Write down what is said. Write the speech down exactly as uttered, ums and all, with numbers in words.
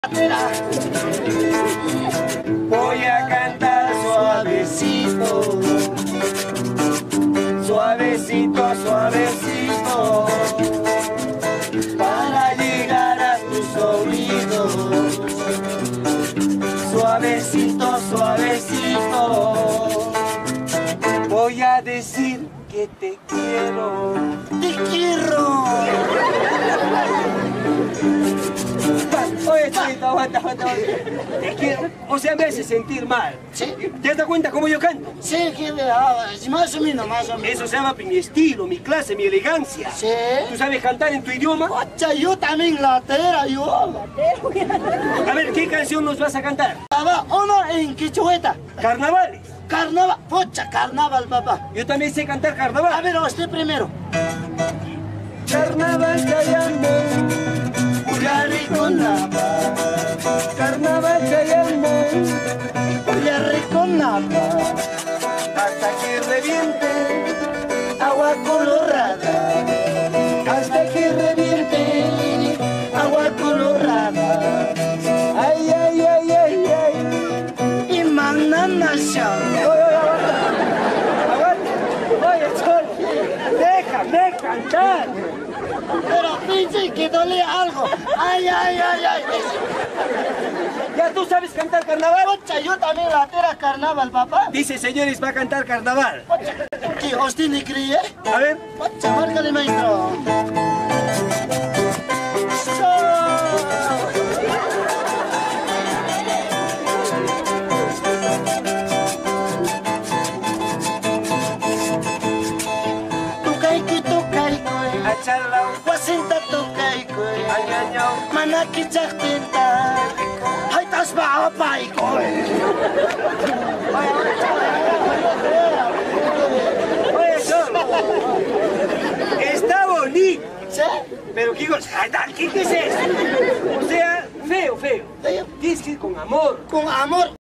Voy a cantar suavecito, suavecito, suavecito, para llegar a tus oídos. Suavecito, suavecito, voy a decir que te quiero. ¡Te quiero! Oye, Cholito, aguanta, aguanta, aguanta. Te quiero. O sea, me hace sentir mal. ¿Sí? ¿Te das cuenta cómo yo canto? Sí, que ah, más o menos, más o menos. Eso se llama mi estilo, mi clase, mi elegancia. ¿Sí? ¿Tú sabes cantar en tu idioma? Ocha, yo también latera, yo. A ver, ¿qué canción nos vas a cantar? Papá, uno en quichueta. Carnavales. Carnaval, pocha, carnaval, papá. Yo también sé cantar carnaval. A ver, usted primero. Carnaval callando, Uyariconapa, carnaval callando, Uyariconapa, hasta que reviente, agua colorada, hasta que reviente, agua colorada, ay, ay, ay, ay, ay. y mananasha. Oye, oye, aguanta, aguanta. Oye, Chol, déjame cantar. Pero pinche que dolía algo. Ay, ay, ay, ay. ¿Ya tú sabes cantar carnaval? Pocha, yo también latera carnaval, papá. Dice, señores, va a cantar carnaval. Pocha, ¿qué usted ni cree? A ver. Pocha, márcale, maestro. Achalao, Wasinta tukaykoi, añañao, manaki chaktinta, hay tasba apaykoi. Oye, Chol, está bonito. ¿Sí? Pero ¿qué, ¿qué, qué es eso? O sea, feo, feo. Feo. Tienes que ir con amor. Con amor.